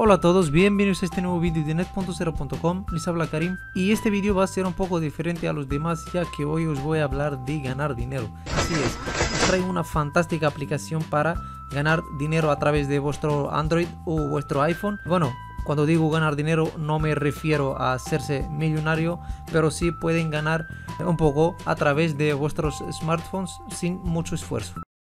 Hola a todos, bienvenidos a este nuevo vídeo de net.0.com. Les habla Karim y este vídeo va a ser un poco diferente a los demás, ya que hoy os voy a hablar de ganar dinero. Así es, os traigo una fantástica aplicación para ganar dinero a través de vuestro Android o vuestro iPhone. Bueno, cuando digo ganar dinero no me refiero a hacerse millonario, pero sí pueden ganar un poco a través de vuestros smartphones sin mucho esfuerzo.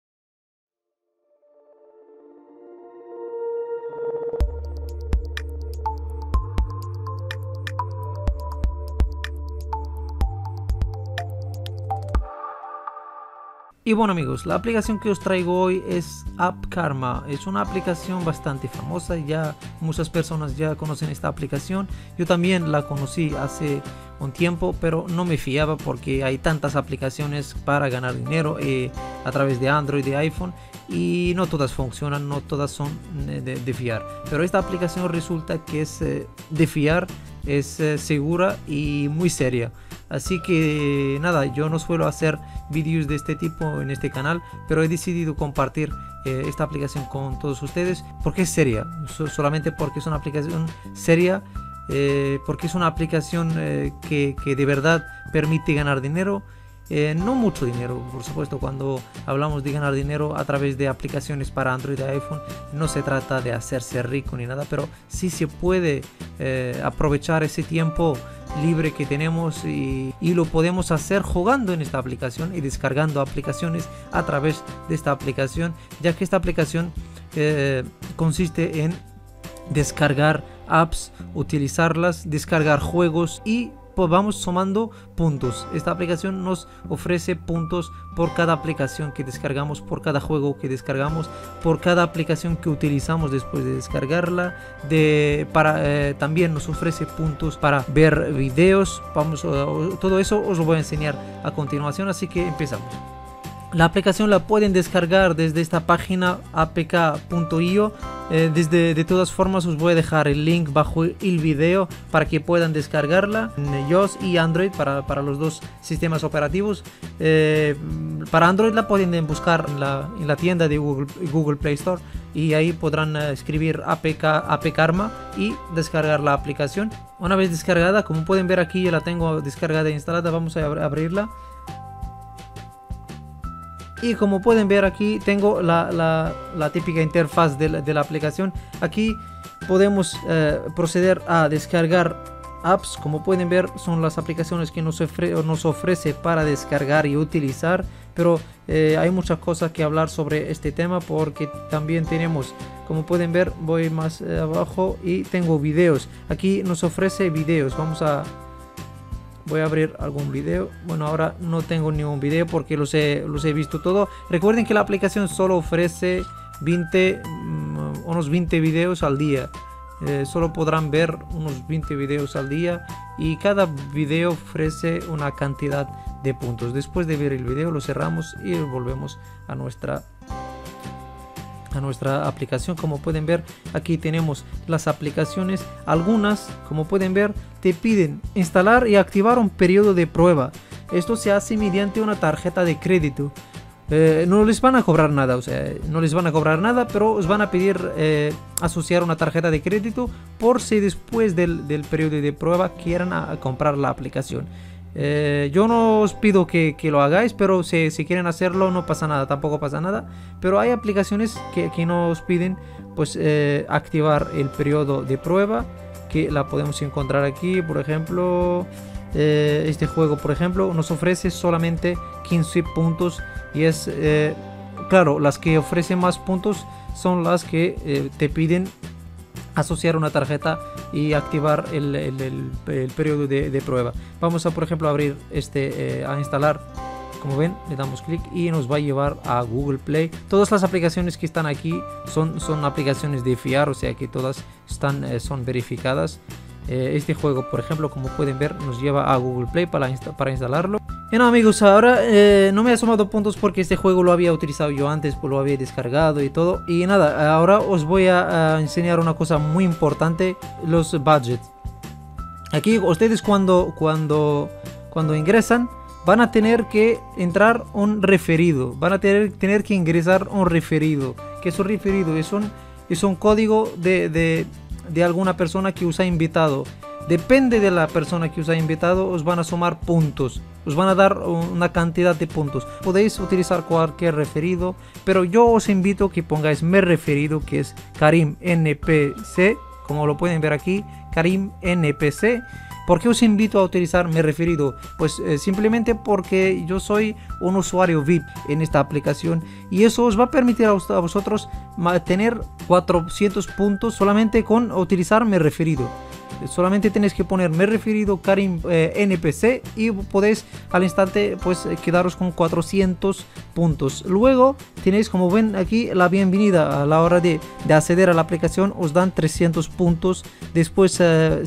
Y bueno amigos, la aplicación que os traigo hoy es AppKarma. Es una aplicación bastante famosa, ya muchas personas ya conocen esta aplicación. Yo también la conocí hace un tiempo, pero no me fiaba porque hay tantas aplicaciones para ganar dinero a través de Android y de iPhone y no todas funcionan, no todas son de fiar. Pero esta aplicación resulta que es de fiar, es segura y muy seria. Así que nada, yo no suelo hacer vídeos de este tipo en este canal, pero he decidido compartir esta aplicación con todos ustedes porque es seria, solamente porque es una aplicación seria, porque es una aplicación que de verdad permite ganar dinero. No mucho dinero, por supuesto. Cuando hablamos de ganar dinero a través de aplicaciones para Android y iPhone, no se trata de hacerse rico ni nada, pero sí se puede aprovechar ese tiempo libre que tenemos y lo podemos hacer jugando en esta aplicación y descargando aplicaciones a través de esta aplicación, ya que esta aplicación consiste en descargar apps, utilizarlas, descargar juegos y pues vamos sumando puntos. Esta aplicación nos ofrece puntos por cada aplicación que descargamos, por cada juego que descargamos, por cada aplicación que utilizamos después de descargarla. También nos ofrece puntos para ver videos. Todo eso os lo voy a enseñar a continuación, así que empezamos. La aplicación la pueden descargar desde esta página apk.io. De todas formas os voy a dejar el link bajo el video para que puedan descargarla en iOS y Android para los dos sistemas operativos. Para Android la pueden buscar en la tienda de Google Play Store y ahí podrán escribir AppKarma y descargar la aplicación. Una vez descargada, como pueden ver aquí ya la tengo descargada e instalada, vamos a abrirla. Y como pueden ver aquí tengo la típica interfaz de la aplicación. Aquí podemos proceder a descargar apps. Como pueden ver son las aplicaciones que nos ofrece para descargar y utilizar. Pero hay muchas cosas que hablar sobre este tema porque también tenemos, como pueden ver, voy más abajo y tengo videos. Aquí nos ofrece videos. Voy a abrir algún video. Bueno, ahora no tengo ningún video porque los he visto todo. Recuerden que la aplicación solo ofrece unos 20 videos al día. Solo podrán ver unos 20 videos al día y cada video ofrece una cantidad de puntos. Después de ver el video lo cerramos y volvemos a nuestra aplicación. Como pueden ver aquí tenemos las aplicaciones. Algunas, como pueden ver, te piden instalar y activar un periodo de prueba. Esto se hace mediante una tarjeta de crédito. No les van a cobrar nada, pero os van a pedir asociar una tarjeta de crédito por si después del periodo de prueba quieran comprar la aplicación. Yo no os pido que lo hagáis, pero si quieren hacerlo no pasa nada, tampoco pasa nada. Pero hay aplicaciones que nos piden pues activar el periodo de prueba, que la podemos encontrar aquí. Por ejemplo, este juego por ejemplo nos ofrece solamente 15 puntos y es claro, las que ofrecen más puntos son las que te piden asociar una tarjeta y activar el periodo de prueba. Vamos a por ejemplo abrir a instalar. Como ven, le damos clic y nos va a llevar a Google Play. Todas las aplicaciones que están aquí son aplicaciones de fiar, o sea que todas son verificadas. Este juego por ejemplo, como pueden ver, nos lleva a Google Play para instalarlo. Y no amigos, ahora no me ha sumado puntos porque este juego lo había utilizado yo antes, pues lo había descargado y todo. Y nada, ahora os voy a enseñar una cosa muy importante: los budgets. Aquí ustedes cuando ingresan van a tener que entrar un referido, van a tener que ingresar un referido. ¿Qué es un referido? Es un código de alguna persona que os ha invitado. Depende de la persona que os ha invitado, os van a sumar puntos. Os van a dar una cantidad de puntos. Podéis utilizar cualquier referido, pero yo os invito a que pongáis mi referido, que es Karim NPC, como lo pueden ver aquí, Karim NPC. ¿Por qué os invito a utilizar mi referido? Pues simplemente porque yo soy un usuario VIP en esta aplicación y eso os va a permitir a vosotros tener 400 puntos solamente con utilizar mi referido. Solamente tenéis que poner mi referido Karim NPC y podéis al instante pues quedaros con 400 puntos. Luego tenéis, como ven aquí, la bienvenida a la hora de acceder a la aplicación. Os dan 300 puntos, después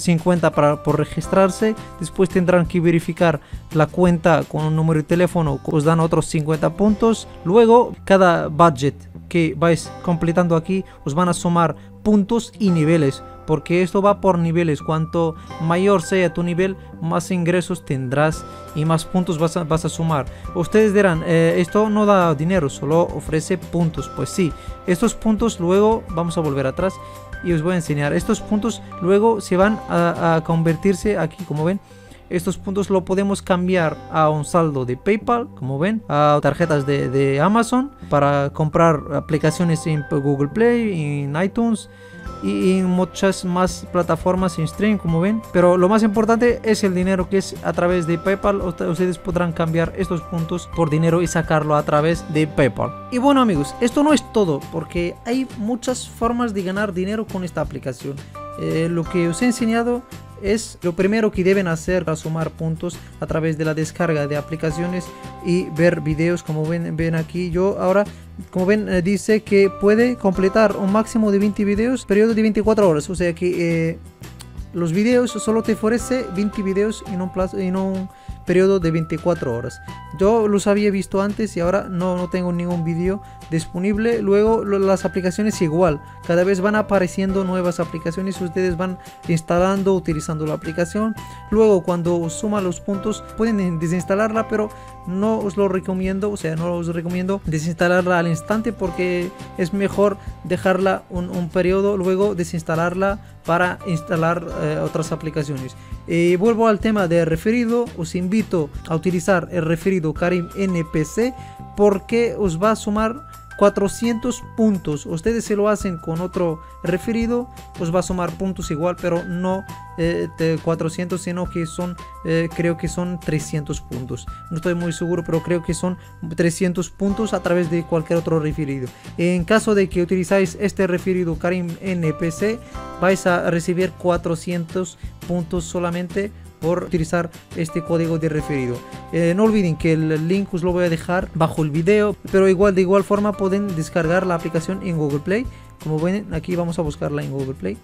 50 por registrarse, después tendrán que verificar la cuenta con un número de teléfono, os dan otros 50 puntos. Luego cada budget que vais completando aquí os van a sumar puntos y niveles, porque esto va por niveles. Cuanto mayor sea tu nivel, más ingresos tendrás y más puntos vas a sumar. Ustedes dirán, esto no da dinero, solo ofrece puntos. Pues sí, estos puntos luego, vamos a volver atrás y os voy a enseñar. Estos puntos luego se van a convertirse aquí, como ven. Estos puntos lo podemos cambiar a un saldo de PayPal, como ven, a tarjetas de Amazon, para comprar aplicaciones en Google Play, en iTunes y en muchas más plataformas en stream, como ven. Pero lo más importante es el dinero, que es a través de PayPal. Ustedes podrán cambiar estos puntos por dinero y sacarlo a través de PayPal. Y bueno amigos, esto no es todo, porque hay muchas formas de ganar dinero con esta aplicación. Lo que os he enseñado es lo primero que deben hacer para sumar puntos a través de la descarga de aplicaciones y ver videos, como ven aquí. Yo ahora, como ven, dice que puede completar un máximo de 20 videos, periodo de 24 horas, o sea que los videos solo te ofrece 20 videos en un periodo de 24 horas. Yo los había visto antes y ahora no tengo ningún vídeo disponible. Luego las aplicaciones igual, cada vez van apareciendo nuevas aplicaciones, ustedes van instalando, utilizando la aplicación. Luego cuando os suman los puntos pueden desinstalarla, pero no os lo recomiendo, o sea, no os recomiendo desinstalarla al instante, porque es mejor dejarla un periodo, luego desinstalarla para instalar otras aplicaciones. Vuelvo al tema de referido. Os invito a utilizar el referido Karim NPC porque os va a sumar 400 puntos. Ustedes se lo hacen con otro referido, os va a sumar puntos igual, pero no 400, sino que son creo que son 300 puntos. No estoy muy seguro, pero creo que son 300 puntos a través de cualquier otro referido. En caso de que utilizáis este referido Karim NPC, vais a recibir 400 puntos solamente por utilizar este código de referido. No olviden que el link os lo voy a dejar bajo el video, pero de igual forma pueden descargar la aplicación en Google Play. Como ven aquí, vamos a buscarla en Google Play.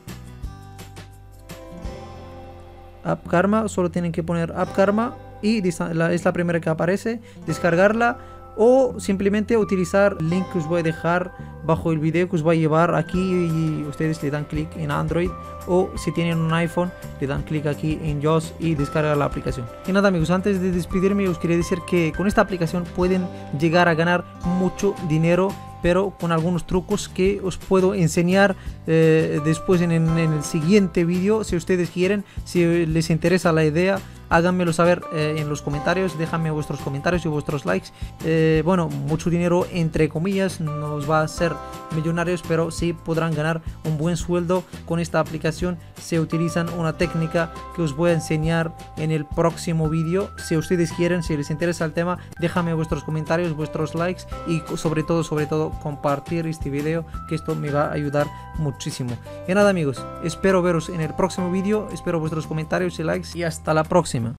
App Karma, solo tienen que poner App Karma y es la primera que aparece, descargarla, o simplemente utilizar el link que os voy a dejar bajo el video, que os va a llevar aquí y ustedes le dan clic en Android, o si tienen un iPhone le dan clic aquí en iOS y descargar la aplicación. Y nada amigos, antes de despedirme os quería decir que con esta aplicación pueden llegar a ganar mucho dinero, pero con algunos trucos que os puedo enseñar después en el siguiente vídeo. Si ustedes quieren, si les interesa la idea, háganmelo saber en los comentarios, déjame vuestros comentarios y vuestros likes. Bueno, mucho dinero entre comillas, no os va a hacer millonarios, pero sí podrán ganar un buen sueldo con esta aplicación. Se utilizan una técnica que os voy a enseñar en el próximo vídeo. Si ustedes quieren, si les interesa el tema, déjame vuestros comentarios, vuestros likes y sobre todo compartir este video, que esto me va a ayudar muchísimo. Y nada amigos, espero veros en el próximo vídeo, espero vuestros comentarios y likes y hasta la próxima.